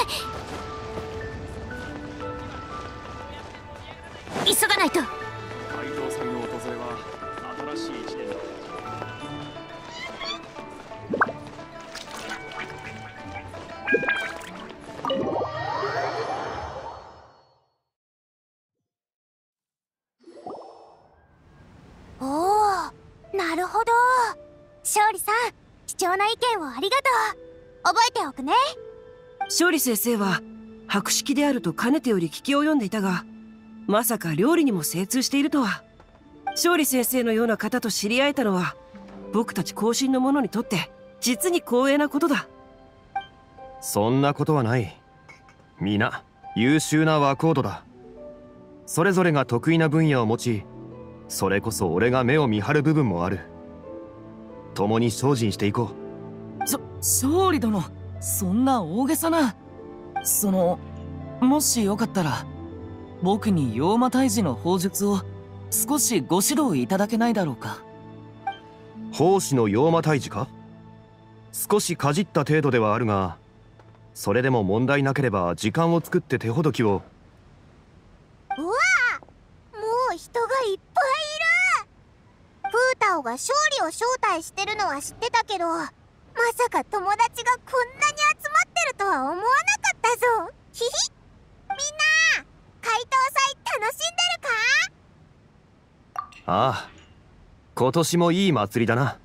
急がないと。 街道祭の訪れは新しい一年だ。 おお、なるほど。勝利さん、貴重な意見をありがとう。覚えておくね。 勝利先生は博識であるとかねてより聞き及んでいたが、まさか料理にも精通しているとは。勝利先生のような方と知り合えたのは、僕たち後進の者にとって実に光栄なことだ。 そんなことはない。皆優秀な若人だ。それぞれが得意な分野を持ち、それこそ俺が目を見張る部分もある。共に精進していこう。 勝利殿、そんな大げさな。もしよかったら僕に妖魔退治の法術を少しご指導いただけないだろうか。 奉仕の妖魔退治か。少しかじった程度ではあるが、それでも問題なければ時間を作って手ほどきを。 うわあ、もう人がいっぱいいる。フータオが勝利を招待してるのは知ってたけど、まさか友達がこんなに集まってるとは思わなかったぞ。ひひ。みんな、怪盗祭楽しんでるか？ ああ、今年もいい祭りだな。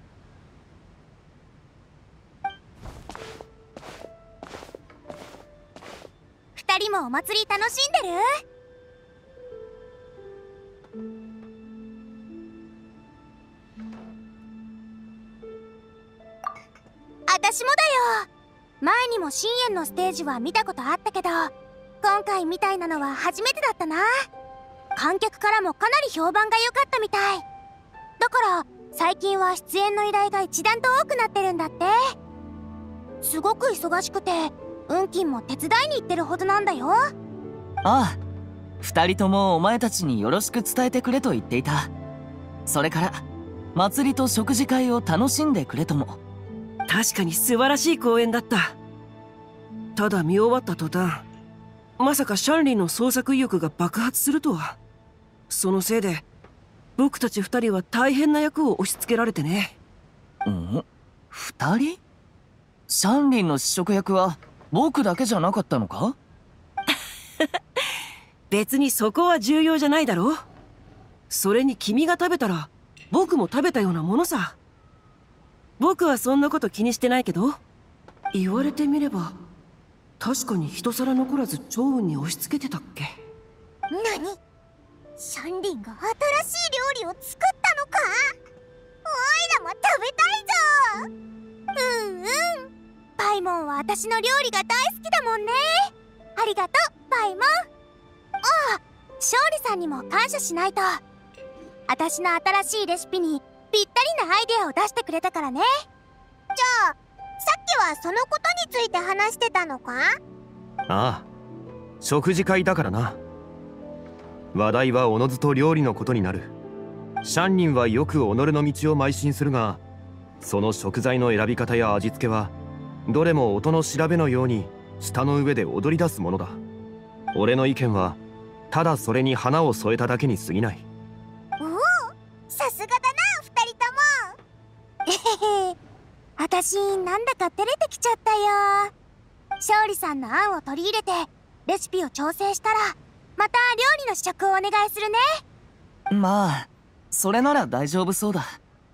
二人もお祭り楽しんでる？私もだよ。前にも深淵のステージは見たことあったけど、今回みたいなのは初めてだったな。観客からもかなり評判が良かったみたい。だから最近は出演の依頼が一段と多くなってるんだって。すごく忙しくて運金も手伝いに行ってるほどなんだよ。 ああ、二人ともお前たちによろしく伝えてくれと言っていた。それから祭りと食事会を楽しんでくれとも。 確かに素晴らしい公演だった。ただ見終わった途端、まさかシャンリンの創作意欲が爆発するとは。そのせいで僕たち二人は大変な役を押し付けられてね。 二人？シャンリンの試食役は僕だけじゃなかったのか？ 別にそこは重要じゃないだろう。それに君が食べたら僕も食べたようなものさ。僕はそんなこと気にしてないけど、言われてみれば確かに一皿残らず趙雲に押し付けてたっけ。 何？シャンリンが新しい料理を作ったのか？おいらも食べたいぞ。うんうん。パイモンは私の料理が大好きだもんね。ありがとう、パイモン。ああ、勝利さんにも感謝しないと。私の新しいレシピにぴったりなアイデアを出してくれたからね。じゃあ、さっきはそのことについて話してたのか？ ああ、食事会だからな。話題はおのずと料理のことになる。シャンリンはよく己の道を邁進するが、その食材の選び方や味付けはどれも音の調べのように舌の上で踊り出すものだ。俺の意見はただそれに花を添えただけに過ぎない。 おお、さすがだな、二人とも。えへへ、私なんだか照れてきちゃったよ。勝利さんの案を取り入れてレシピを調整したら、また料理の試食をお願いするね。 まあ、それなら大丈夫そうだ。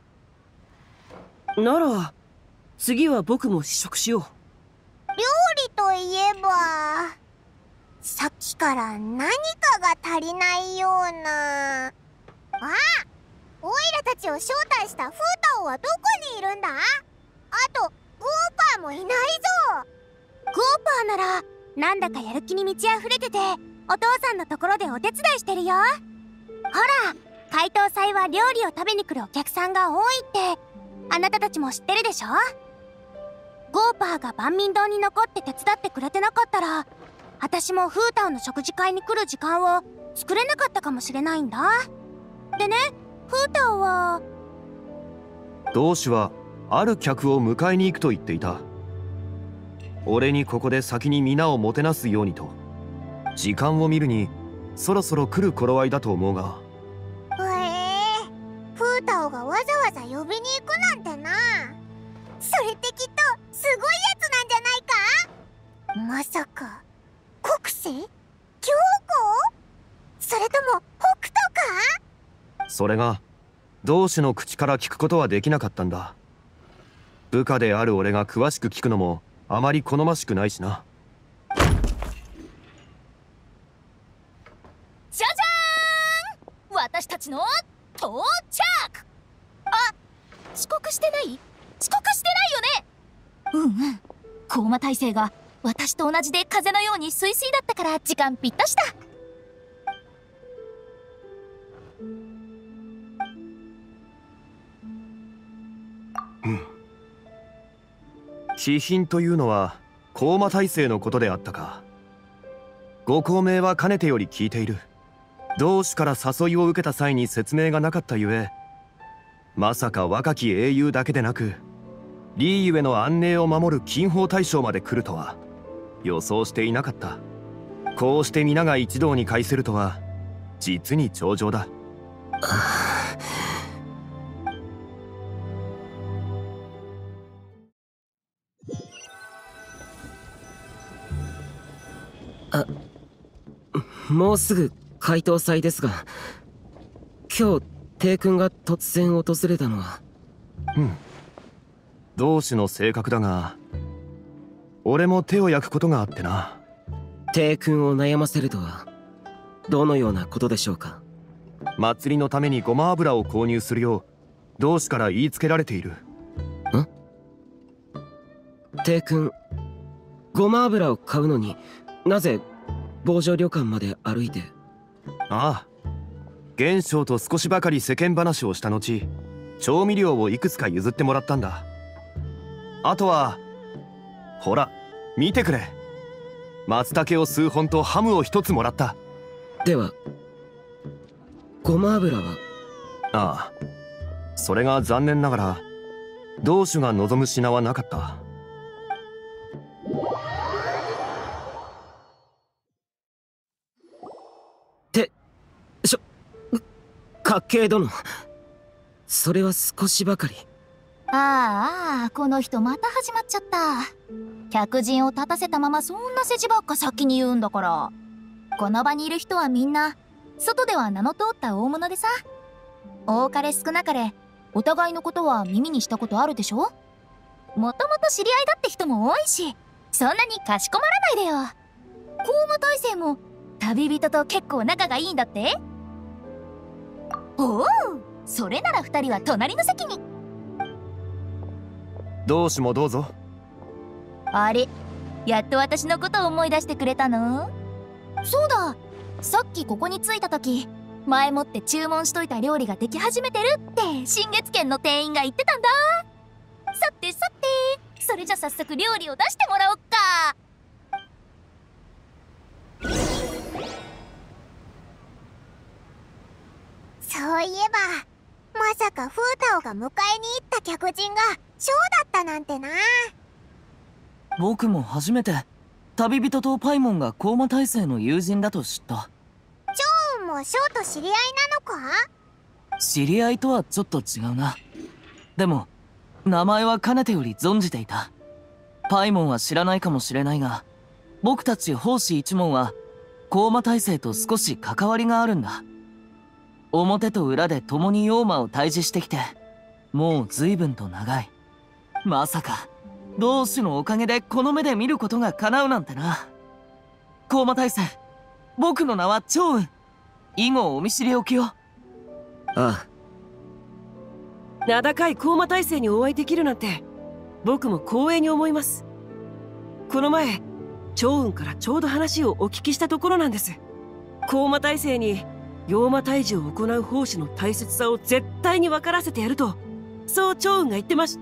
なら次は僕も試食しよう。 料理といえば、さっきから何かが足りないような。あ、オイラたちを招待したフータオはどこにいるんだ？あとグーパーもいないぞ。グーパーならなんだかやる気に満ち溢れてて、お父さんのところでお手伝いしてるよ。ほら、怪盗祭は料理を食べに来るお客さんが多いってあなたたちも知ってるでしょ。ゴーパーが万民堂に残って手伝ってくれてなかったら、私もフータオの食事会に来る時間を作れなかったかもしれないんだ。でね、フータオは同志はある客を迎えに行くと言っていた。 俺にここで先に皆をもてなすようにと。時間を見るにそろそろ来る頃合いだと思うが。 フータオがわざわざ呼びに行くなんてな。それってきっとすごいやつなんじゃないか。まさか国政教皇、それとも北斗か。 それが同志の口から聞くことはできなかったんだ。部下である俺が詳しく聞くのもあまり好ましくないしな。 じゃじゃーん、私たちの到着。あ、遅刻してない？遅刻してないよね。うんうん、コーマ大生が私と同じで風のようにスイスイだったから時間ぴったしだ。 気品というのは高魔大生のことであったか。ご高名はかねてより聞いている。同志から誘いを受けた際に説明がなかったゆえ、まさか若き英雄だけでなくリーゆえの安寧を守る金宝大将まで来るとは予想していなかった。こうして皆が一堂に会するとは実に上々だ。 もうすぐ解答祭ですが、今日帝君が突然訪れたのは。 同志の性格だが俺も手を焼くことがあってな。 帝君を悩ませるとはどのようなことでしょうか。 祭りのためにごま油を購入するよう同志から言いつけられている。 帝君、ごま油を買うのになぜ防除旅館まで歩いて。 ああ、元将と少しばかり世間話をした後、調味料をいくつか譲ってもらったんだ。あとはほら見てくれ、松茸を数本とハムを一つもらった。 ではごま油は。 ああ、それが残念ながら同種が望む品はなかった。 かっけえ殿、それは少しばかり。 ああ、この人また始まっちゃった。客人を立たせたままそんな世辞ばっか先に言うんだから。この場にいる人はみんな外では名の通った大物でさ。多かれ少なかれお互いのことは耳にしたことあるでしょ。もともと知り合いだって人も多いし、そんなにかしこまらないでよ。高魔大生も旅人と結構仲がいいんだって。おお、それなら2人は隣の席に。 同志もどうぞ。 あれ、やっと私のことを思い出してくれたの？そうだ、さっきここに着いた時、前もって注文しといた料理ができ始めてるって新月軒の店員が言ってたんだ。さてさて、それじゃ早速料理を出してもらおっか。 そういえば、まさかフータオが迎えに行った客人がショーだったなんてな。 僕も初めて旅人とパイモンが高魔大生の友人だと知った。 チョウンもショーと知り合いなのか？ 知り合いとはちょっと違うな。でも名前はかねてより存じていた。パイモンは知らないかもしれないが、僕たち奉仕一門は高魔大生と少し関わりがあるんだ。表と裏で共に妖魔を退治してきてもう随分と長い。まさか同志のおかげでこの目で見ることが叶うなんてな。高魔大生、僕の名は趙雲。以後お見知りおきを。 ああ。 名高い高魔大生にお会いできるなんて僕も光栄に思います。この前趙雲からちょうど話をお聞きしたところなんです。高魔大生に妖魔退治を行う奉仕の大切さを絶対に分からせてやると、そう趙雲が言ってまし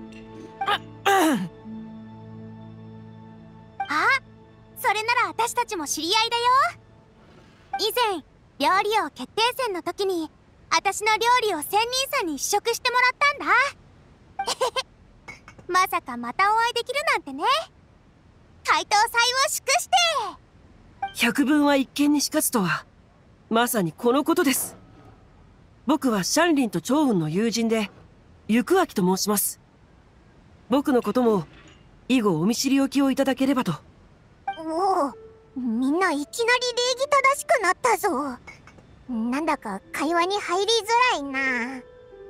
あ、それなら私たちも知り合いだよ。以前料理王決定戦の時に私の料理を仙人さんに試食してもらったんだ。まさかまたお会いできるなんてね。解大東祭を祝して百聞は一見にしかずとは、まさにこのことです。僕はシャンリンと趙雲の友人で、行明と申します。僕のことも、以後お見知りおきをいただければと。 おお、みんないきなり礼儀正しくなったぞ。なんだか会話に入りづらいな。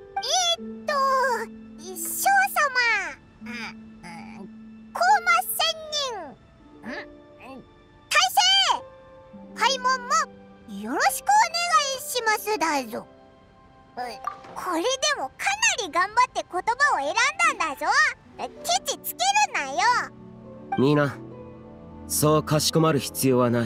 少様、コーマ仙人、大勢、開門もよろしくお願いしますだぞ。これでもかなり頑張って言葉を選んだんだぞ。ケチつけるなよ。 みんな、そうかしこまる必要はない。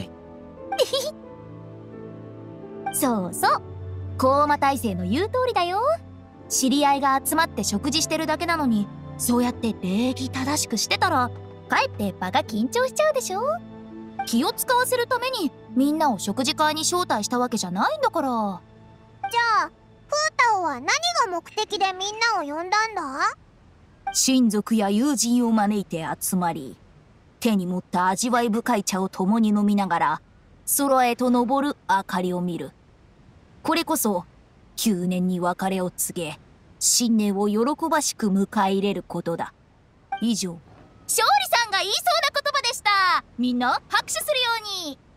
そうそう、高馬大生の言う通りだよ。知り合いが集まって食事してるだけなのに、そうやって礼儀正しくしてたらかえって場が緊張しちゃうでしょ。気を使わせるためにみんなを食事会に招待したわけじゃないんだから。 じゃあフータオは何が目的でみんなを呼んだんだ？ 親族や友人を招いて集まり、手に持った味わい深い茶を共に飲みながら空へと昇る明かりを見る。これこそ9年に別れを告げ、新年を喜ばしく迎え入れることだ。以上、勝利さんが言いそうな言葉でした。みんな拍手するように。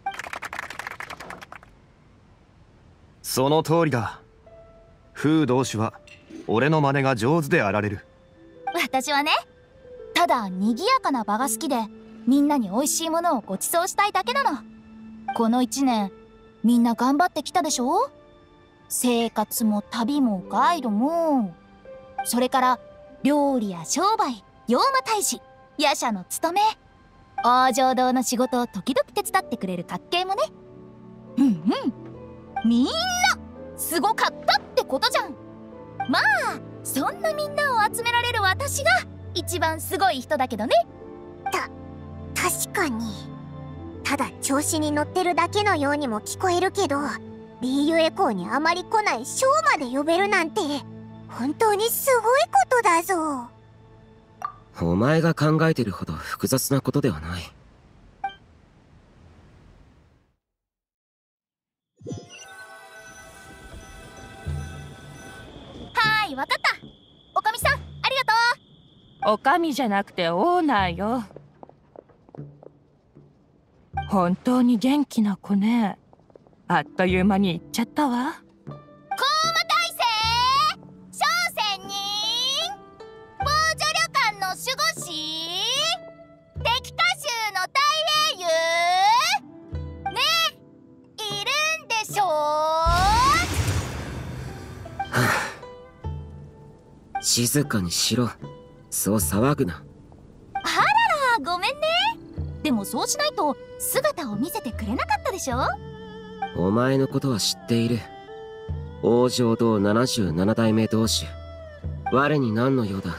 その通りだ。風同士は俺の真似が上手であられる。 私はね、ただ賑やかな場が好きで、みんなに美味しいものをご馳走したいだけなの。この1年みんな頑張ってきたでしょ。生活も旅もガイドも、それから料理や商売、妖魔退治、夜叉の務め、王城堂の仕事を時々手伝ってくれる家計もね。みんなすごかったってことじゃん。まあそんなみんなを集められる私が一番すごい人だけどね。 確かに、ただ調子に乗ってるだけのようにも聞こえるけど、リーユエコーにあまり来ないショーまで呼べるなんて本当にすごいことだぞ。 お前が考えてるほど複雑なことではない。 はーい、わかった。おかみさん、ありがとう。 おかみじゃなくてオーナーよ。本当に元気な子ね。あっという間に行っちゃったわ。 高馬大生、小仙人、防除旅館の守護士、敵歌集の大英雄ねえ、いるんでしょう。静かにしろ。そう騒ぐな。 あらら、ごめんね。でもそうしないと姿を見せてくれなかったでしょ。 お前のことは知っている。王城堂77代目同士、我に何の用だ。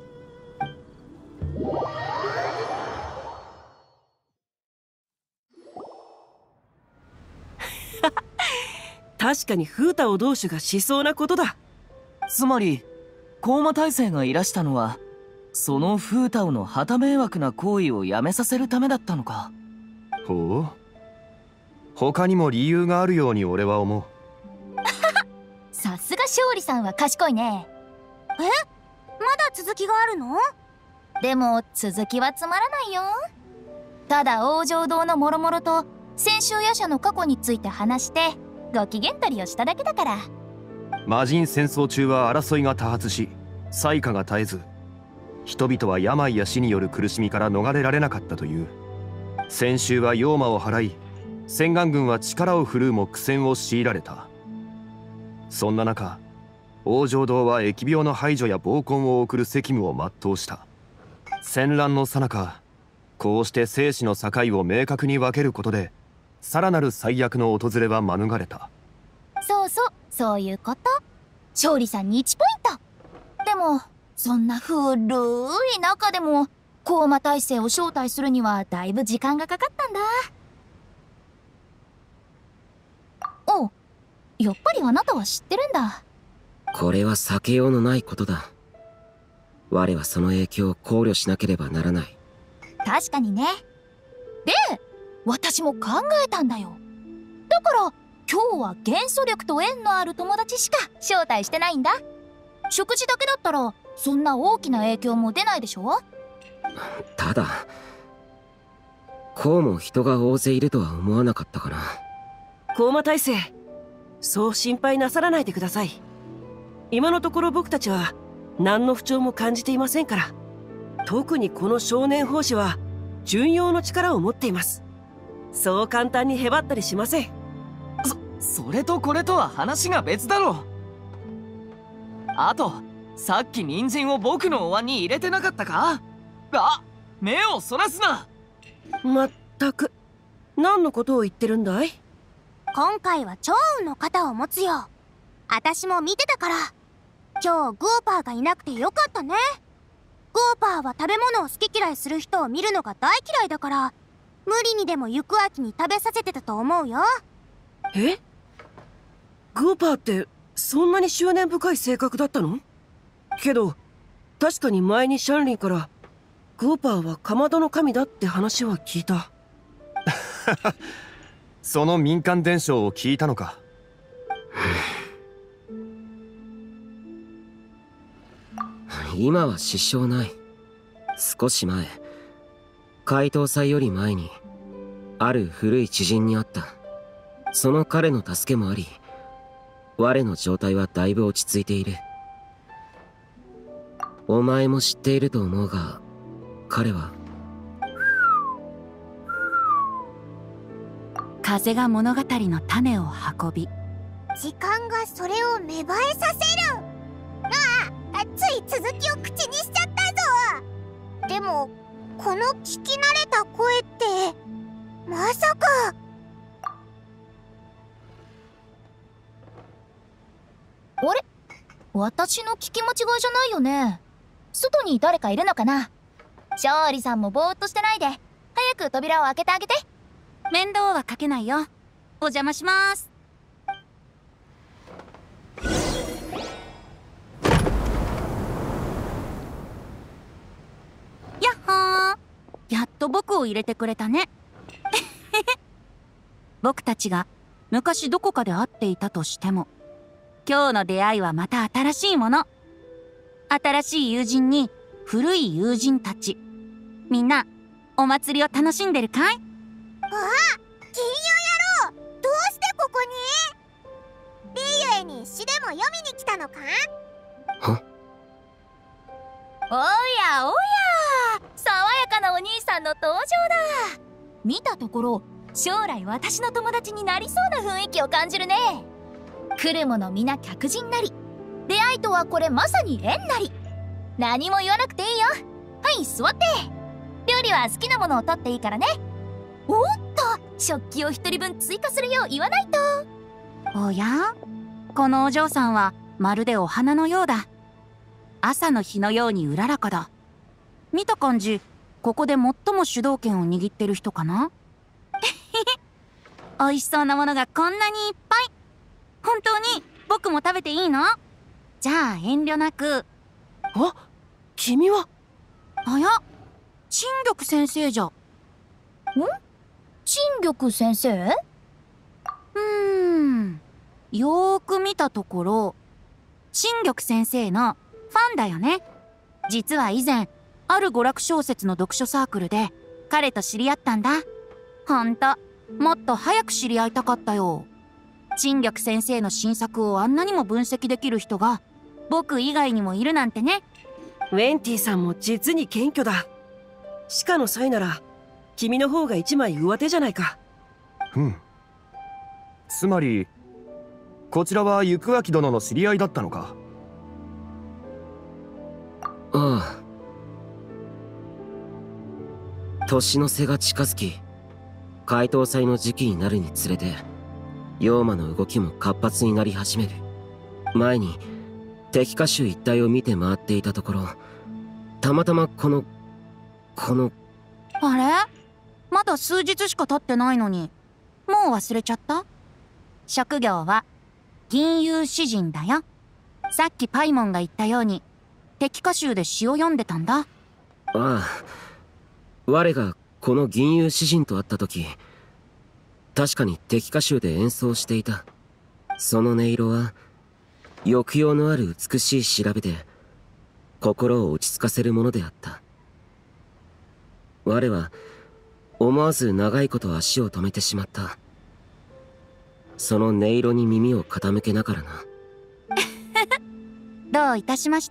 確かに風太を同種がしそうなことだ。 つまり高馬大生がいらしたのは、その風太の旗迷惑な行為をやめさせるためだったのか。 ほう、他にも理由があるように俺は思う。 さすが勝利さんは賢いね。 まだ続きがあるの？ でも続きはつまらないよ。ただ王城堂のもろもろと先週夜叉の過去について話してご機嫌取りをしただけだから。 魔人戦争中は争いが多発し、災禍が絶えず、人々は病や死による苦しみから逃れられなかったという。先週は妖魔を払い、洗顔軍は力を振るうも苦戦を強いられた。そんな中、王城堂は疫病の排除や暴婚を送る責務を全うした。戦乱の最中、こうして生死の境を明確に分けることで、さらなる最悪の訪れは免れた。 そうそう、そういうこと。勝利さんに1ポイント。でもそんな古い中でも高馬大生を招待するにはだいぶ時間がかかったんだ。お、やっぱりあなたは知ってるんだ。 これは避けようのないことだ。我はその影響を考慮しなければならない。 確かにね。で、私も考えたんだよ。だから今日は元素力と縁のある友達しか招待してないんだ。食事だけだったらそんな大きな影響も出ないでしょ。 ただこうも人が大勢いるとは思わなかったかな。 高魔大生、そう心配なさらないでください。今のところ僕たちは何の不調も感じていませんから。特にこの少年法師は巡洋の力を持っています。そう簡単にへばったりしません。 それとこれとは話が別だろ。あと、さっき人参を僕のお椀に入れてなかったか？あ、目をそらすな。 まったく、何のことを言ってるんだい？ 今回は趙雲の肩を持つよ。私も見てたから。今日グーパーがいなくてよかったね。グーパーは食べ物を好き嫌いする人を見るのが大嫌いだから、無理にでも行く秋に食べさせてたと思うよ。 え？グーパーってそんなに執念深い性格だったの？けど確かに前にシャンリンからグーパーはかまどの神だって話は聞いた。 その民間伝承を聞いたのか。 今は支障ない。少し前、怪盗祭より前にある古い知人に会った。その彼の助けもあり、我の状態はだいぶ落ち着いている。お前も知っていると思うが、彼は風が物語の種を運び、 時間がそれを芽生えさせる。つい続きを口にしちゃったぞ。でもこの聞き慣れた声ってまさか。 あれ、私の聞き間違いじゃないよね。外に誰かいるのかな。勝利さんもぼーっとしてないで、早く扉を開けてあげて。 面倒はかけないよ。お邪魔します。やっほー、やっと僕を入れてくれたね。僕たちが昔どこかで会っていたとしても、今日の出会いはまた新しいもの。新しい友人に古い友人たち。みんなお祭りを楽しんでるかい？ あ、金魚野郎、どうしてここに？リーユエに詩でも読みに来たのか？ おやおや、爽やかなお兄さんの登場だ。見たところ将来私の友達になりそうな雰囲気を感じるね。来る者皆客人なり、出会いとはこれまさに縁なり。何も言わなくていいよ。はい、座って。料理は好きなものを取っていいからね。おっと、食器を一人分追加するよう言わないと。 おや？このお嬢さんはまるでお花のようだ。朝の日のようにうららかだ。見た感じ、ここで最も主導権を握ってる人かな？美味しそうなものがこんなにいっぱい。本当に僕も食べていいの？じゃあ遠慮なく。 あ、君は？ あや、陳玉先生じゃ。 陳玉先生？ よーく見たところ、陳玉先生のファンだよね。実は以前、ある娯楽小説の読書サークルで彼と知り合ったんだ。ほんと、もっと早く知り合いたかったよ。陳玉先生の新作をあんなにも分析できる人が僕以外にもいるなんてね。 ウェンティさんも実に謙虚だ。歯科の際なら君の方が一枚上手じゃないか。 つまりこちらは行明殿の知り合いだったのか。 ああ、年の瀬が近づき、怪盗祭の時期になるにつれて妖魔の動きも活発になり始める。前に敵歌集一帯を見て回っていたところ、たまたまこのあれ？まだ数日しか経ってないのにもう忘れちゃった？職業は銀融詩人だよ。さっきパイモンが言ったように敵歌集で詩を読んでたんだ。 ああ、 我がこの銀融詩人と会った時、確かに敵歌集で演奏していた。その音色は抑揚のある美しい調べで心を落ち着かせるものであった。我は思わず長いこと足を止めてしまった。その音色に耳を傾けながらな。 どういたしまして。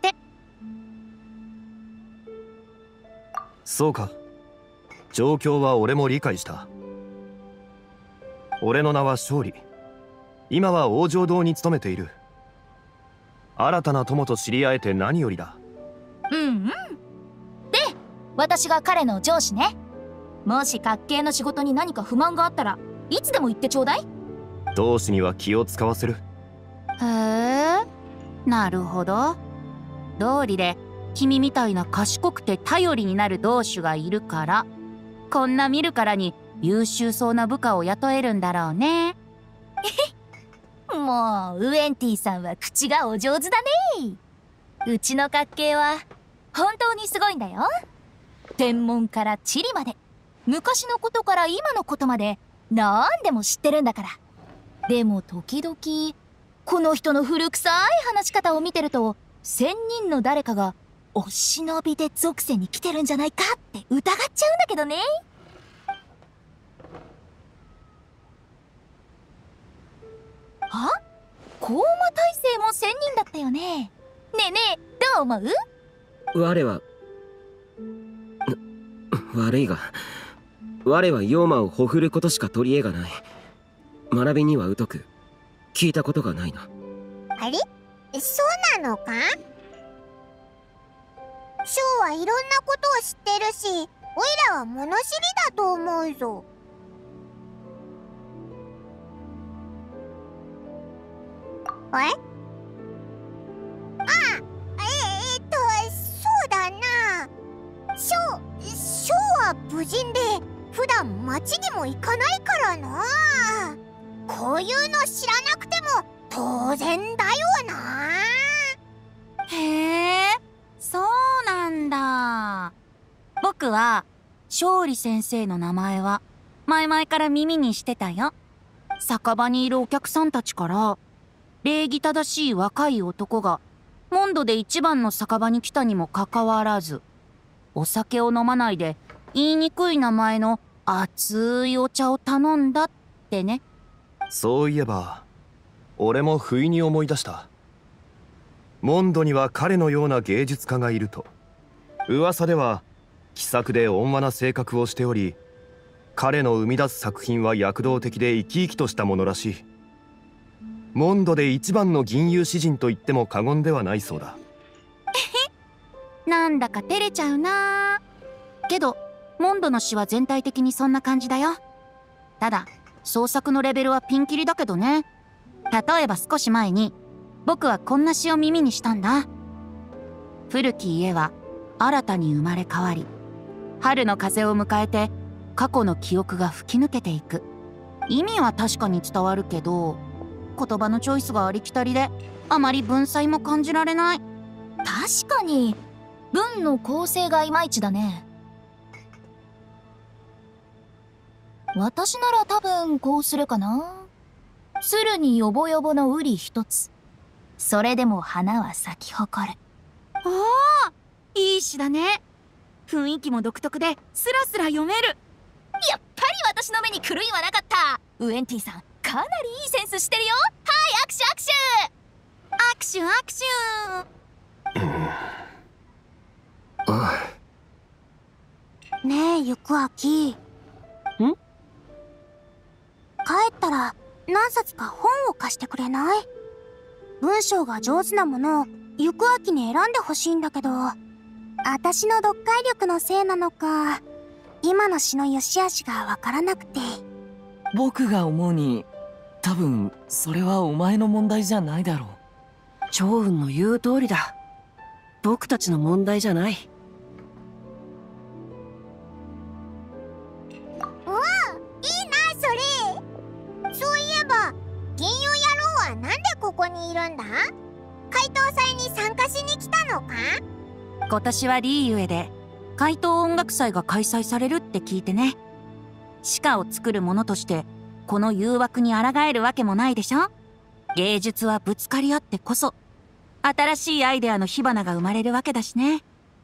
そうか。状況は俺も理解した。俺の名は勝利。今は王城堂に勤めている。新たな友と知り合えて何よりだ。 うんうん。で、私が彼の上司ね。もし各系の仕事に何か不満があったらいつでも言ってちょうだい。 同志には気を使わせる。 へえ、なるほど。道理で君みたいな賢くて頼りになる同種がいるから、こんな見るからに優秀そうな部下を雇えるんだろうね。 もうウエンティさんは口がお上手だね。うちの家系は本当にすごいんだよ。天文から地理まで、昔のことから今のことまでなんでも知ってるんだから。でも時々この人の古臭い話し方を見てると、仙人の誰かがお忍びで属性に来てるんじゃないかって疑っちゃうんだけどね。あ、高魔大聖も仙人だったよね。ねえねえ、どう思う？ 我は悪いが、我は妖魔をほふることしか取り柄がない。学びには疎く、聞いたことがないな。 あれ？そうなのか？ショウはいろんなことを知ってるし、オイラは物知りだと思うぞ。え？そうだな。ショウは無人で普段町にも行かないからな。こういうの知らなくても当然だよな。 へえ、そうなんだ。僕は勝利先生の名前は前々から耳にしてたよ。酒場にいるお客さんたちから礼儀正しい若い男がモンドで一番の酒場に来たにもかかわらず、お酒を飲まないで言いにくい名前の熱いお茶を頼んだってね。 そういえば俺も不意に思い出した。モンドには彼のような芸術家がいると。噂では気さくで温和な性格をしており、彼の生み出す作品は躍動的で生き生きとしたものらしい。モンドで一番の銀融詩人と言っても過言ではないそうだ。 なんだか照れちゃうな。けどモンドの詩は全体的にそんな感じだよ。ただ創作のレベルはピンキリだけどね。例えば少し前に僕はこんな詩を耳にしたんだ。古き家は新たに生まれ変わり、春の風を迎えて過去の記憶が吹き抜けていく。意味は確かに伝わるけど、言葉のチョイスがありきたりであまり文才も感じられない。 確かに文の構成がいまいちだね。私なら多分こうするかな。鶴にヨボヨボの瓜一つ、それでも花は咲き誇る。 おー、いい詩だね。雰囲気も独特でスラスラ読める。 やっぱり私の目に狂いはなかった。ウエンティさんかなりいいセンスしてるよ。はい、握手握手握手握手。ねえ、ゆくあき。帰ったら何冊か本を貸してくれない？文章が上手なものをゆくあきに選んでほしいんだけど、私の読解力のせいなのか、今の詩の良し悪しがわからなくて。 僕が思うに多分それはお前の問題じゃないだろう。 趙雲の言う通りだ。僕たちの問題じゃない。 おお、いいなそれ。そういえば銀融野郎はなんでここにいるんだ？怪盗祭に参加しに来たのか？ 今年はリーゆえで怪盗音楽祭が開催されるって聞いてね。詩歌を作る者としてこの誘惑に抗えるわけもないでしょ。芸術はぶつかり合ってこそ新しいアイデアの火花が生まれるわけだしね。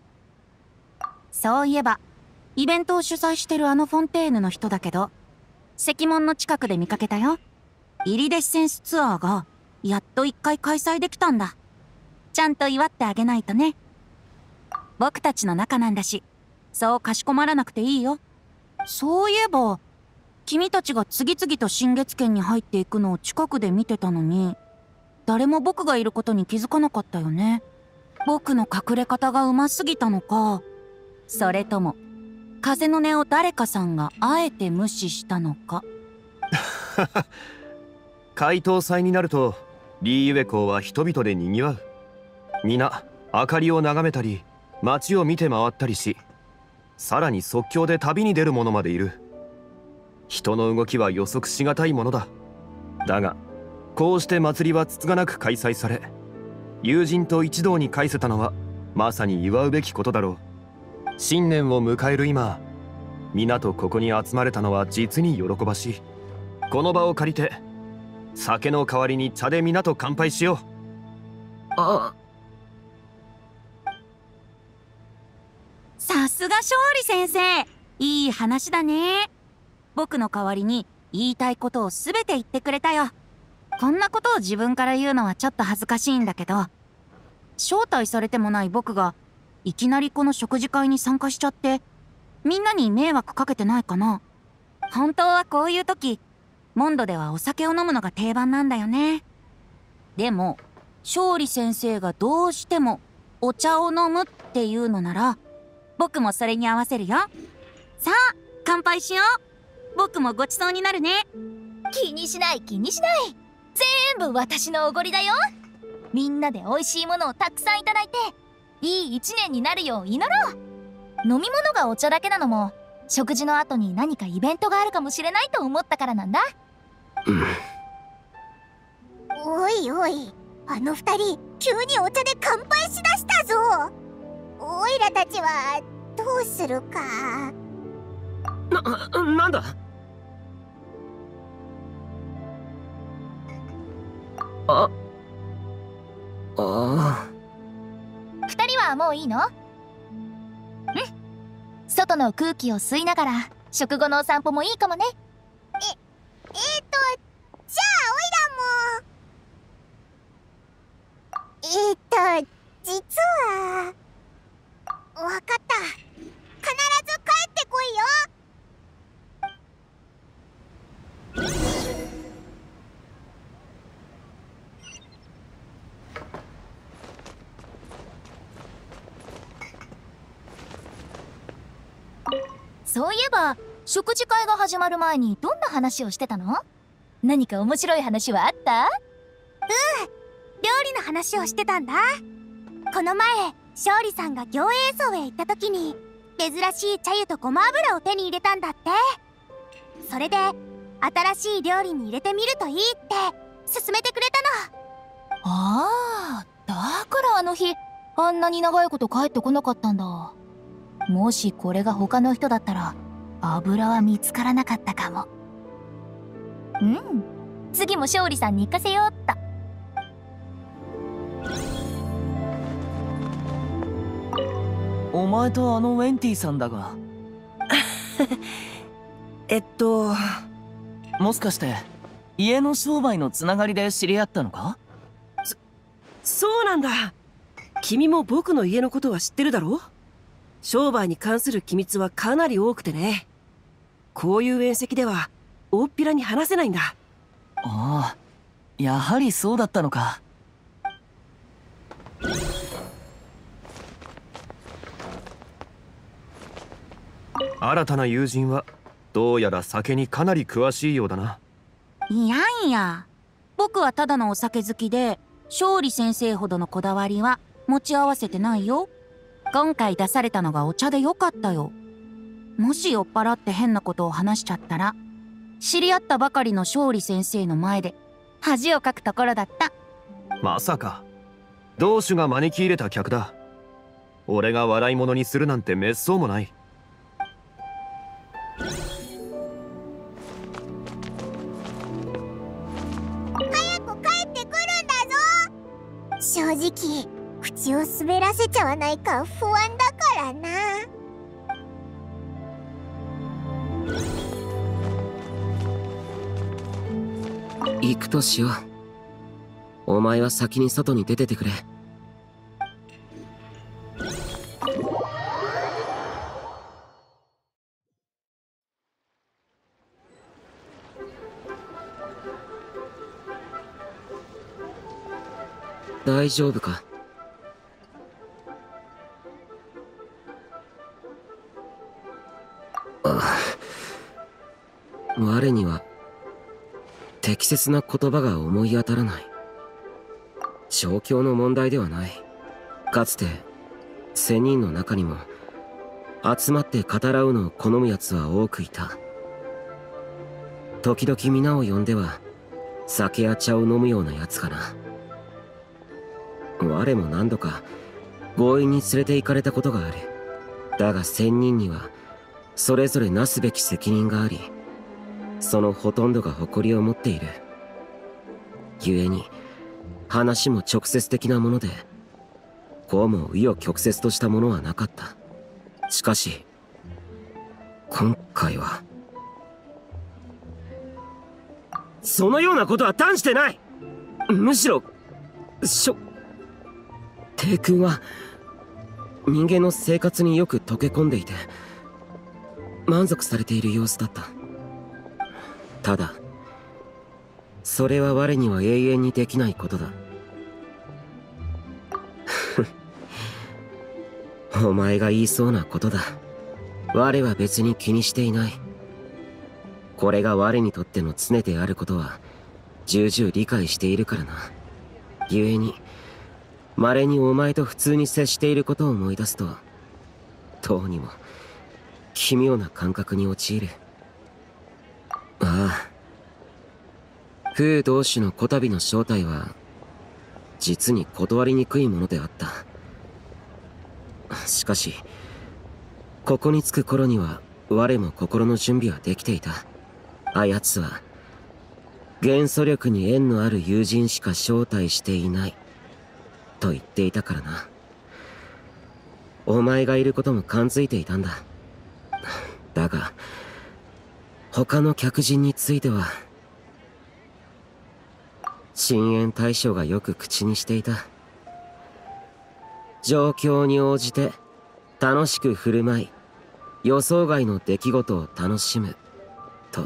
そういえばイベントを主催してるあのフォンテーヌの人だけど、石門の近くで見かけたよ。イリデッセンスツアーがやっと1回開催できたんだ。ちゃんと祝ってあげないとね。僕たちの仲なんだし、そうかしこまらなくていいよ。そういえば君たちが次々と新月圏に入っていくのを近くで見てたのに、誰も僕がいることに気づかなかったよね。僕の隠れ方がうますぎたのか、それとも風の音を誰かさんがあえて無視したのか。 怪盗祭になるとリーユエ港は人々でにぎわう。皆明かりを眺めたり街を見て回ったりし、さらに即興で旅に出る者までいる。人の動きは予測しがたいものだ。だがこうして祭りはつつがなく開催され、友人と一堂に会せたのはまさに祝うべきことだろう。新年を迎える今、皆とここに集まれたのは実に喜ばしい。この場を借りて酒の代わりに茶で皆と乾杯しよう。 あ、 さすが勝利先生、いい話だね。僕の代わりに言いたいことを全て言ってくれたよ。こんなことを自分から言うのはちょっと恥ずかしいんだけど、招待されてもない僕がいきなりこの食事会に参加しちゃってみんなに迷惑かけてないかな。本当はこういう時モンドではお酒を飲むのが定番なんだよね。でも勝利先生がどうしてもお茶を飲むっていうのなら僕もそれに合わせるよ。さあ乾杯しよう。僕もごちそうになるね。 気にしない気にしない、全部私のおごりだよ。みんなで美味しいものをたくさんいただいていい一年になるよう祈ろう。飲み物がお茶だけなのも食事の後に何かイベントがあるかもしれないと思ったからなんだ。 おいおい、あの二人急にお茶で乾杯しだしたぞ。おいらたちはどうするか。 なんだ。ああ。 二人はもういいの？外の空気を吸いながら食後のお散歩もいいかもね。 じゃあおいらも。実はわかった。必ず帰ってこいよ。 そういえば食事会が始まる前にどんな話をしてたの？何か面白い話はあった？ 料理の話をしてたんだ。この前勝利さんが行営層へ行った時に珍しい茶湯とごま油を手に入れたんだって。それで新しい料理に入れてみるといいって勧めてくれたの。 ああ、だからあの日あんなに長いこと帰ってこなかったんだ。もしこれが他の人だったら油は見つからなかったかも。次も勝利さんに行かせようっと。 お前とあのウェンティさんだがもしかして家の商売のつながりで知り合ったのか？ そうなんだ。君も僕の家のことは知ってるだろ。商売に関する機密はかなり多くてね。こういう宴席では大っぴらに話せないんだ。 ああ、やはりそうだったのか。 新たな友人はどうやら酒にかなり詳しいようだな。 いやいや、僕はただのお酒好きで勝利先生ほどのこだわりは持ち合わせてないよ。今回出されたのがお茶でよかったよ。もし酔っ払って変なことを話しちゃったら知り合ったばかりの勝利先生の前で恥をかくところだった。 まさか同種が招き入れた客だ。 俺が笑い物にするなんてめっそうもない。 早く帰ってくるんだぞ。正直口を滑らせちゃわないか不安だからな。 行くとしよう。お前は先に外に出ててくれ。大丈夫か？我には適切な言葉が思い当たらない。状況の問題ではない。かつて1000人の中にも集まって語らうのを好む奴は多くいた。時々皆を呼んでは酒や茶を飲むような奴かな。我も何度か強引に連れて行かれたことがある。だが1000人にはそれぞれなすべき責任があり、そのほとんどが誇りを持っている。故に話も直接的なもので、こうも紆余曲折としたものはなかった。しかし今回はそのようなことは断してない。むしろ帝君は人間の生活によく溶け込んでいて満足されている様子だった。ただそれは我には永遠にできないことだ。お前が言いそうなことだ。我は別に気にしていない。これが我にとっての常であることは重々理解しているからな。故に稀にお前と普通に接していることを思い出すと、どうにも奇妙な感覚に陥る。ああ、風同種のこたびの正体は実に断りにくいものであった。しかしここに着く頃には我も心の準備はできていた。あやつは元素力に縁のある友人しか招待していないと言っていたからな。お前がいることも感づいていたんだ。だが他の客人については深淵大将がよく口にしていた。状況に応じて楽しく振る舞い、予想外の出来事を楽しむと。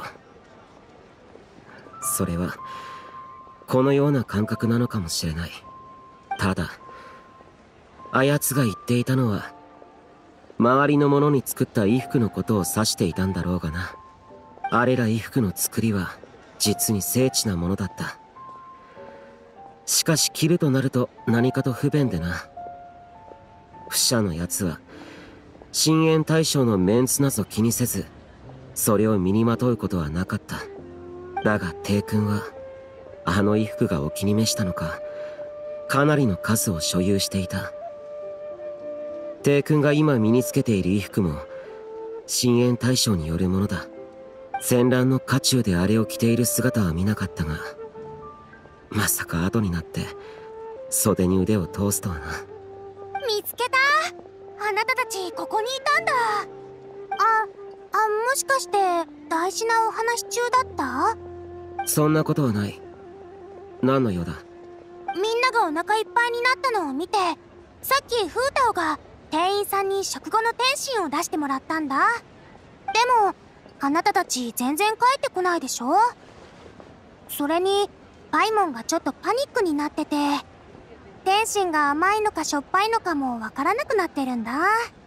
それはこのような感覚なのかもしれない。ただあやつが言っていたのは周りの者に作った衣服のことを指していたんだろうがな。あれら衣服の作りは実に精緻なものだった。しかし着るとなると何かと不便でな。不赦のやつは深淵大将のメンツなど気にせずそれを身にまとうことはなかった。だが帝君はあの衣服がお気に召したのかかなりの数を所有していた。帝君が今身につけている衣服も深淵大将によるものだ。戦乱の渦中であれを着ている姿は見なかったが、まさか後になって袖に腕を通すとはな。 見つけた。あなたたちここにいたんだ。もしかして大事なお話中だった？ そんなことはない。何の用だ？ みんながお腹いっぱいになったのを見て、さっきフータオが店員さんに食後の点心を出してもらったんだ。でもあなたたち全然帰ってこないでしょ。それにパイモンがちょっとパニックになってて、点心が甘いのかしょっぱいのかもわからなくなってるんだ。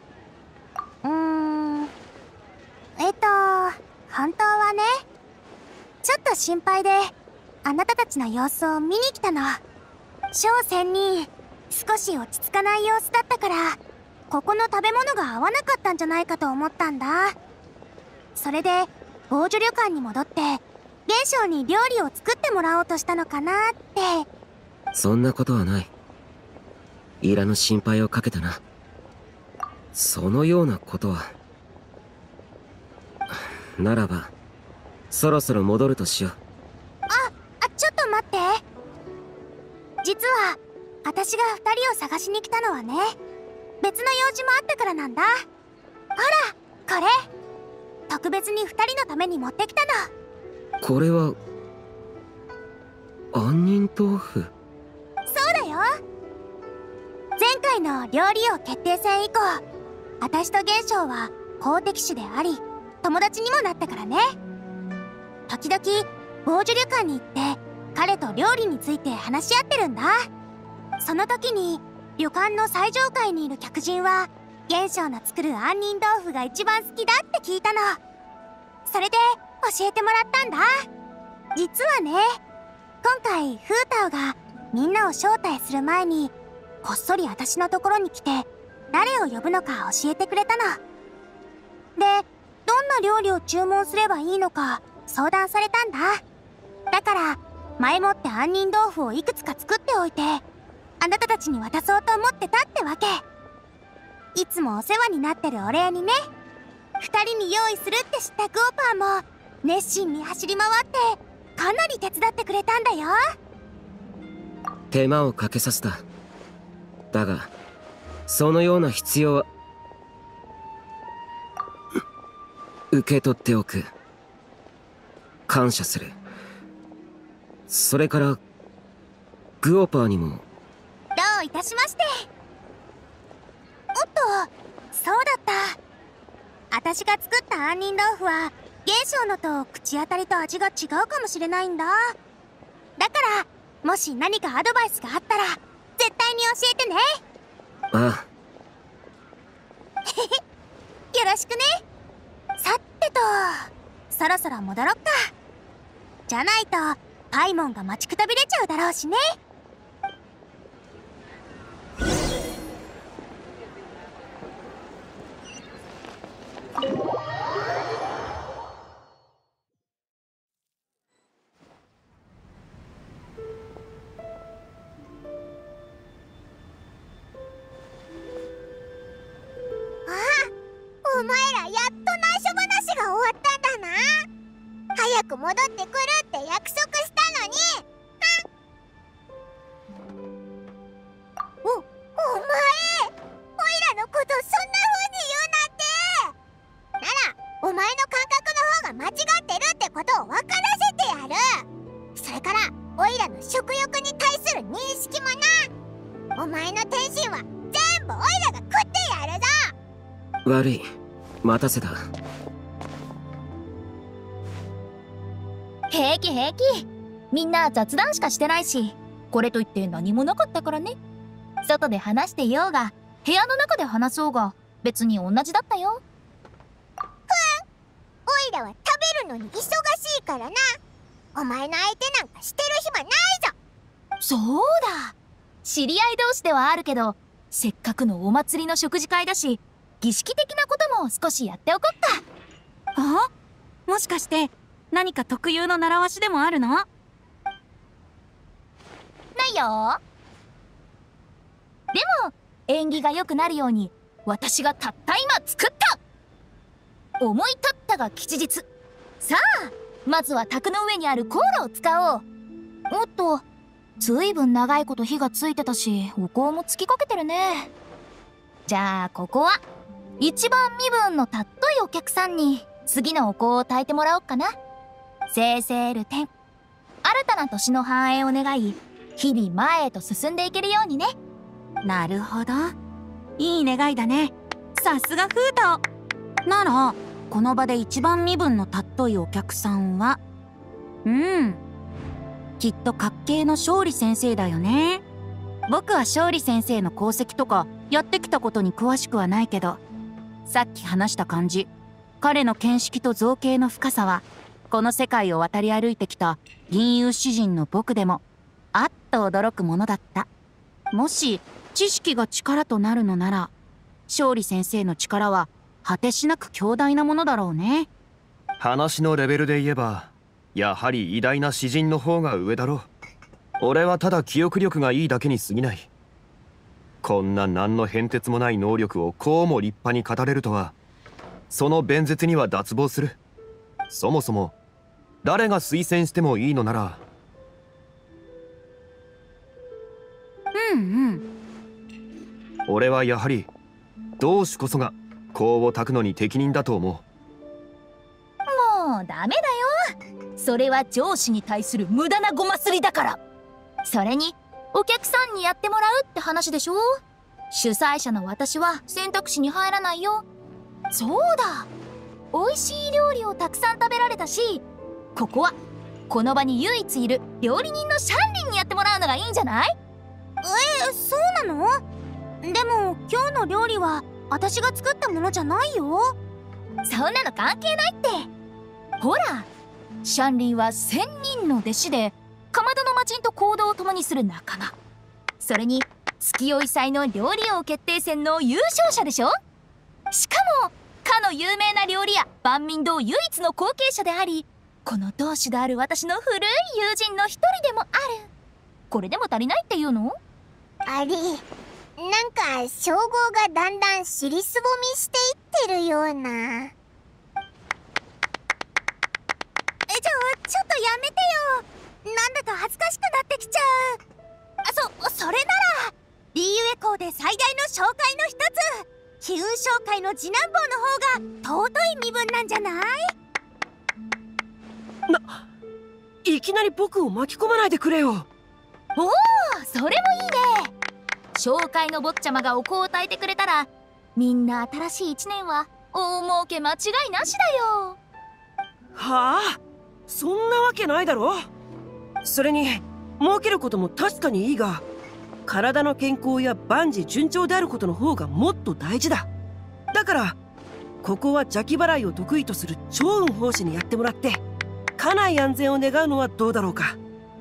本当はね、ちょっと心配であなたたちの様子を見に来たの。小仙人少し落ち着かない様子だったから、ここの食べ物が合わなかったんじゃないかと思ったんだ。それで防除旅館に戻って元将に料理を作ってもらおうとしたのかなって。 そんなことはない。いらぬ心配をかけたな。 そのようなことは。ならばそろそろ戻るとしよう。 ちょっと待って。実は私が2人を探しに来たのはね、別の用事もあったからなんだ。ほらこれ、特別に2人のために持ってきたの。 これは杏仁豆腐。 そうだよ。前回の料理王決定戦以降、私と元翔は好敵手であり友達にもなったからね。時々防除旅館に行って彼と料理について話し合ってるんだ。その時に旅館の最上階にいる客人は元翔の作る杏仁豆腐が一番好きだって聞いたの。それで教えてもらったんだ。実はね、今回フータオがみんなを招待する前にこっそり私のところに来て誰を呼ぶのか教えてくれたの。で、どんな料理を注文すればいいのか相談されたんだ。だから前もって杏仁豆腐をいくつか作っておいてあなたたちに渡そうと思ってたってわけ。いつもお世話になってるお礼にね。2人に用意するって知ったグオパーも熱心に走り回ってかなり手伝ってくれたんだよ。 手間をかけさせた。だがそのような必要は受け取っておく。感謝する。それからグオパーにも。 どういたしまして。おっと、そうだった。私が作った杏仁豆腐は元翔のと口当たりと味が違うかもしれないんだ。だからもし何かアドバイスがあったら絶対に教えてね。 ああよろしくね。さてと、そろそろ戻ろっか。じゃないとパイモンが待ちくたびれちゃうだろうしね。お前らやっと内緒話が終わったんだな。早く戻ってくるって約束したのに。お前、おいらのことそんな風に言うなんて。ならお前の感覚の方が間違ってるってことを分からせてやる。それからおいらの食欲に対する認識もな。お前の天津は全部おいらが食ってやるぞ。 悪い、待たせた。 平気平気。みんな雑談しかしてないし、これといって何もなかったからね。外で話していようが部屋の中で話そうが別に同じだったよ。 おいらは食べるのに忙しいからな。お前の相手なんかしてる暇ないぞ。 そうだ、知り合い同士ではあるけど、せっかくのお祭りの食事会だし、儀式的なことも少しやっておこっか。 あ、もしかして何か特有の習わしでもあるの？ ないよ。でも縁起が良くなるように私がたった今作った。思い立ったが吉日。さあまずは卓の上にあるコーラを使おう。おっと、ずいぶん長いこと火がついてたしお香もつきかけてるね。じゃあここは一番身分のたっといお客さんに次のお香を焚いてもらおっかな。生々る天、新たな年の繁栄を願い、日々前へと進んでいけるようにね。 なるほど、いい願いだね。さすがフータオ。ならこの場で一番身分のたっといお客さんはきっと滑稽の勝利先生だよね。僕は勝利先生の功績とかやってきたことに詳しくはないけど、さっき話した感じ、彼の見識と造形の深さはこの世界を渡り歩いてきた銀融詩人の僕でもあっと驚くものだった。もし知識が力となるのなら、勝利先生の力は果てしなく強大なものだろうね。 話のレベルで言えばやはり偉大な詩人の方が上だろう。俺はただ記憶力がいいだけに過ぎない。 こんな何の変哲もない能力をこうも立派に語れるとは、その弁舌には脱帽する。そもそも誰が推薦してもいいのなら。俺はやはり同志こそが功を焚くのに適任だと思う。 もうダメだよ。それは上司に対する無駄なごますりだから。それにお客さんにやってもらうって話でしょ。主催者の私は選択肢に入らないよ。そうだ、美味しい料理をたくさん食べられたし、ここはこの場に唯一いる料理人のシャンリンにやってもらうのがいいんじゃない？ そうなの？でも今日の料理は私が作ったものじゃないよ。 そんなの関係ないって。ほら、シャンリンは1000人の弟子で、かまどの魔人と行動を共にする仲間。それに月酔い祭の料理王決定戦の優勝者でしょ。しかもかの有名な料理屋万民堂唯一の後継者であり、この同志である私の古い友人の一人でもある。これでも足りないっていうの？ あり、なんか称号がだんだん尻すぼみしていってるような。ちょっとやめてよ。なんだか恥ずかしくなってきちゃう。それならリーユエ校で最大の紹介の一つ、飛雲商会の次男坊の方が尊い身分なんじゃない？ いきなり僕を巻き込まないでくれよ。 おお、それもいいね。紹介の坊ちゃまがお香を焚いてくれたら、みんな新しい一年は大儲け間違いなしだよ。 はあ、そんなわけないだろ。それに儲けることも確かにいいが、体の健康や万事順調であることの方がもっと大事だ。だからここは邪気払いを得意とする趙雲法師にやってもらって、家内安全を願うのはどうだろうか。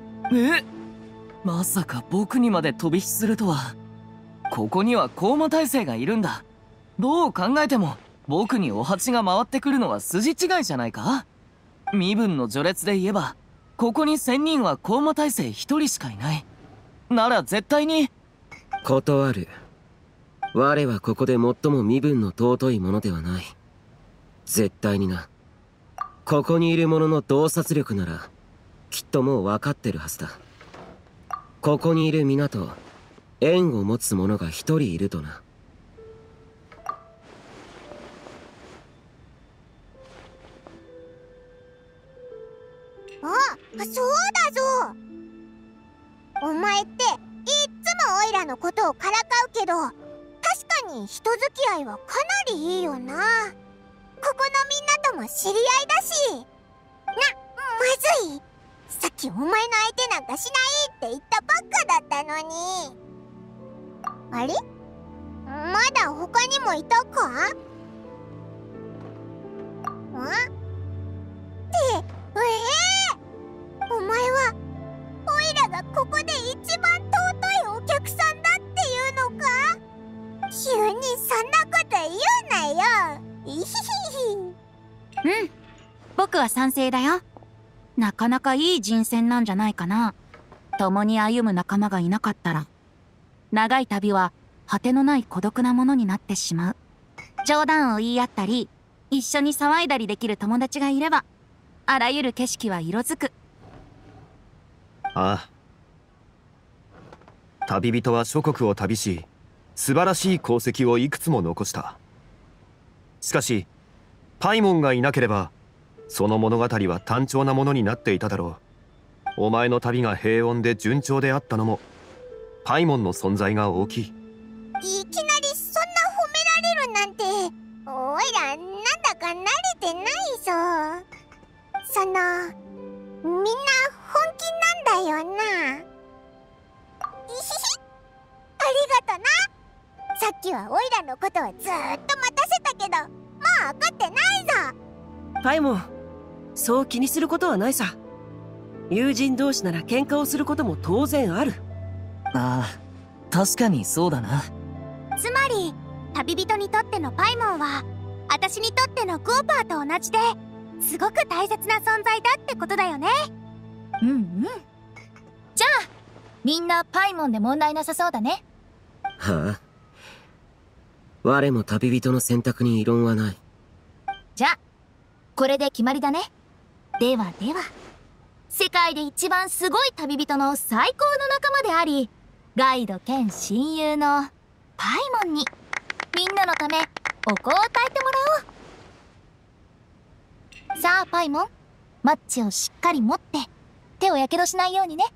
まさか僕にまで飛び火するとは。ここには高魔大生がいるんだ。どう考えても僕にお鉢が回ってくるのは筋違いじゃないか。身分の序列で言えばここに1000人は高魔大生1人しかいない。なら絶対に。 断る。我はここで最も身分の尊いものではない。絶対にな。ここにいる者の洞察力ならきっともう分かってるはずだ。ここにいる皆と縁を持つ者が一人いるとな。 そうだぞ。お前っていっつもオイラのことをからかうけど、確かに人付き合いはかなりいいよな。ここのみんなとも知り合いだし。まずい。さっきお前の相手なんかしないって言ったばっかだったのに。あれ？まだ他にもいたか？お前はオイラがここで一番尊いお客さんだっていうのか？急にそんなこと言うなよ。いひひひ。 僕は賛成だよ。なかなかいい人選なんじゃないかな。共に歩む仲間がいなかったら、長い旅は果てのない孤独なものになってしまう。冗談を言い合ったり、一緒に騒いだりできる友達がいれば、あらゆる景色は色づく。 ああ。旅人は諸国を旅し、素晴らしい功績をいくつも残した。しかしパイモンがいなければその物語は単調なものになっていただろう。お前の旅が平穏で順調であったのもパイモンの存在が大きい。 いきなりそんな褒められるなんて、おいらなんだか慣れてないぞ。みんな本気なんだよな。いひひ、ありがとな。さっきはオイラのことはずーっと待たせたけど、もう怒ってないぞ。 パイモン、そう気にすることはないさ。友人同士なら喧嘩をすることも当然ある。 ああ、確かにそうだな。 つまり旅人にとってのパイモンは私にとってのクオパーと同じですごく大切な存在だってことだよね。 じゃあみんなパイモンで問題なさそうだね。 はあ。我も旅人の選択に異論はない。 じゃあこれで決まりだね。ではでは、世界で一番すごい旅人の最高の仲間であり、ガイド兼親友のパイモンにみんなのためお香を焚いてもらおう。さあパイモン、マッチをしっかり持って手をやけどしないようにね。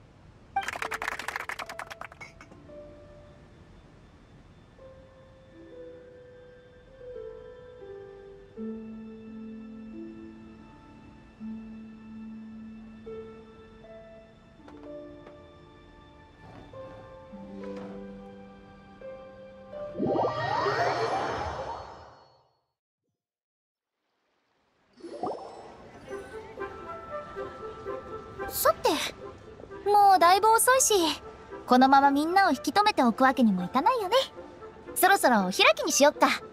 さて、もうだいぶ遅いし、このままみんなを引き止めておくわけにもいかないよね。そろそろお開きにしよっか。 だな、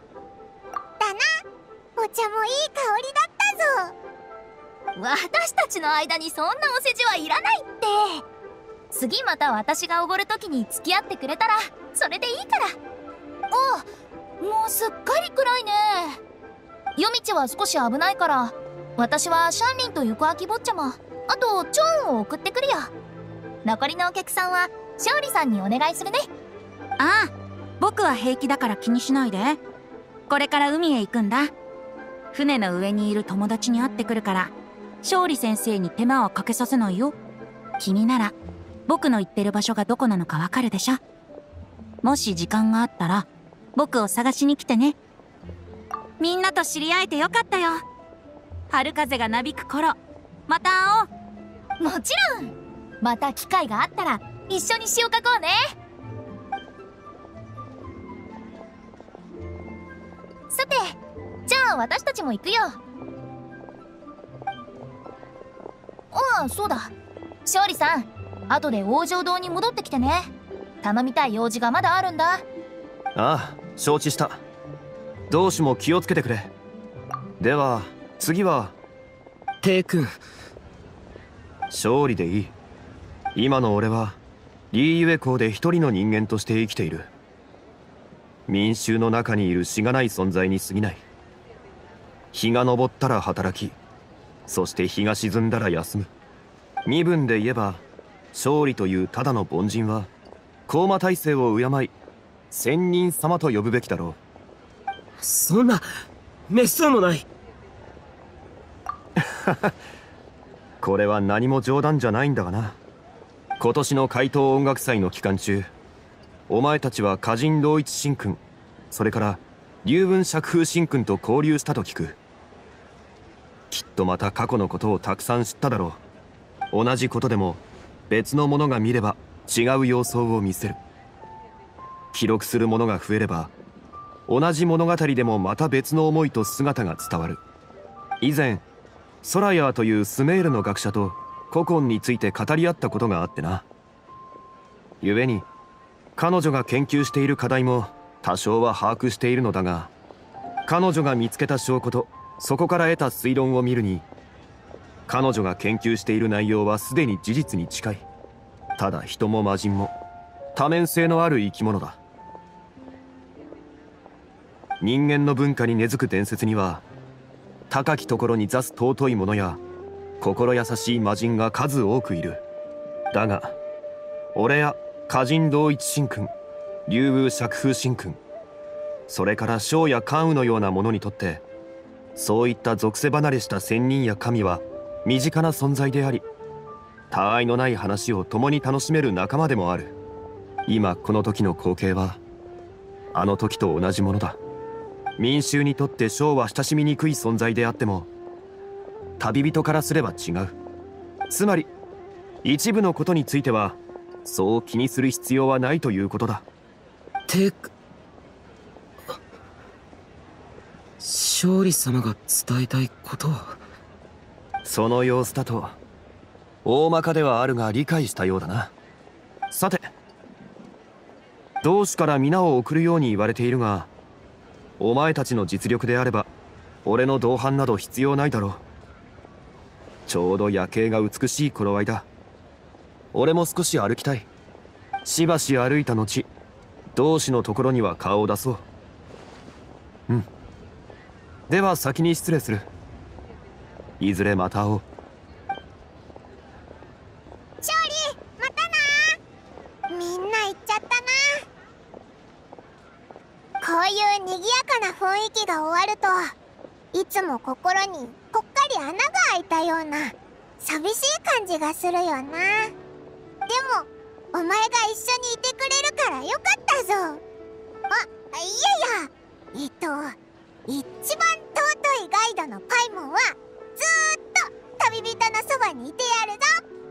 お茶もいい香りだったぞ。 私たちの間にそんなお世辞はいらないって。次また私がおごる時に付き合ってくれたらそれでいいから。あ、もうすっかり暗いね。夜道は少し危ないから、私はシャンリンと行く秋坊ちゃま、あとチョーンを送ってくるよ。残りのお客さんは勝利さんにお願いするね。 ああ、僕は平気だから気にしないで。これから海へ行くんだ。船の上にいる友達に会ってくるから、勝利先生に手間はかけさせないよ。君なら僕の行ってる場所がどこなのかわかるでしょ。もし時間があったら僕を探しに来てね。みんなと知り合えてよかったよ。春風がなびく頃、また会おう。 もちろん、また機会があったら一緒に詩を書こうね。さて、じゃあ私たちも行くよ。ああ、そうだ、勝利さん、後で王城堂に戻ってきてね。頼みたい用事がまだあるんだ。 ああ、承知した。同志も気をつけてくれ。では次はテイ君。 勝利でいい。今の俺はリーユエ港で一人の人間として生きている。民衆の中にいるしがない存在に過ぎない。日が昇ったら働き、そして日が沈んだら休む。身分で言えば勝利というただの凡人は高魔体制を敬い仙人様と呼ぶべきだろう。 そんなめっそうもない。 これは何も冗談じゃないんだがな。今年の怪盗音楽祭の期間中、お前たちは歌人同一神君、それから龍雲釈風神君と交流したと聞く。きっとまた過去のことをたくさん知っただろう。同じことでも別の者が見れば違う様相を見せる。記録する者が増えれば同じ物語でもまた別の思いと姿が伝わる。以前ソラヤーというスメールの学者と古今について語り合ったことがあってな。故に彼女が研究している課題も多少は把握しているのだが、彼女が見つけた証拠とそこから得た推論を見るに、彼女が研究している内容はすでに事実に近い。ただ人も魔人も多面性のある生き物だ。人間の文化に根付く伝説には、高きところに座す尊い者や心優しい魔人が数多くいる。だが俺や歌人同一神君、龍宮釈風神君、それから将や関羽のような者にとって、そういった属性離れした仙人や神は身近な存在であり、他愛のない話を共に楽しめる仲間でもある。今この時の光景はあの時と同じものだ。民衆にとって将は親しみにくい存在であっても、旅人からすれば違う。つまり一部のことについてはそう気にする必要はないということだ。 勝利様が伝えたいことは。 その様子だと大まかではあるが理解したようだな。さて、同志から皆を送るように言われているが、お前たちの実力であれば俺の同伴など必要ないだろう。ちょうど夜景が美しい頃合いだ。俺も少し歩きたい。しばし歩いた後、 同志のところには顔を出そう。うん。では先に失礼する。いずれまた会おう。 勝利、またな。みんな行っちゃったな。こういう賑やかな雰囲気が終わると、いつも心にぽっかり穴が開いたような寂しい感じがするよな。でもお前が一緒にいてくれるからよかったぞ。いや一番尊いガイドのパイモンはずーっと旅人のそばにいてやるぞ。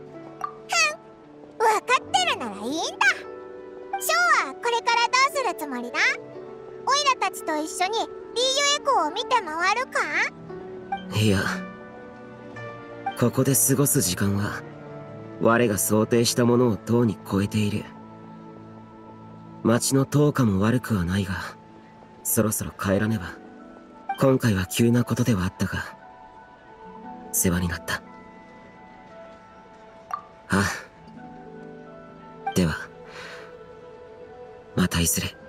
分かってるならいいんだ。ショーはこれからどうするつもりだ？オイラたちと一緒にリーユエコーを見て回るか？ いや、ここで過ごす時間は我が想定したものをとうに超えている。町の灯火も悪くはないが、そろそろ帰らねば。今回は急なことではあったが、世話になった。ああ。では、またいずれ。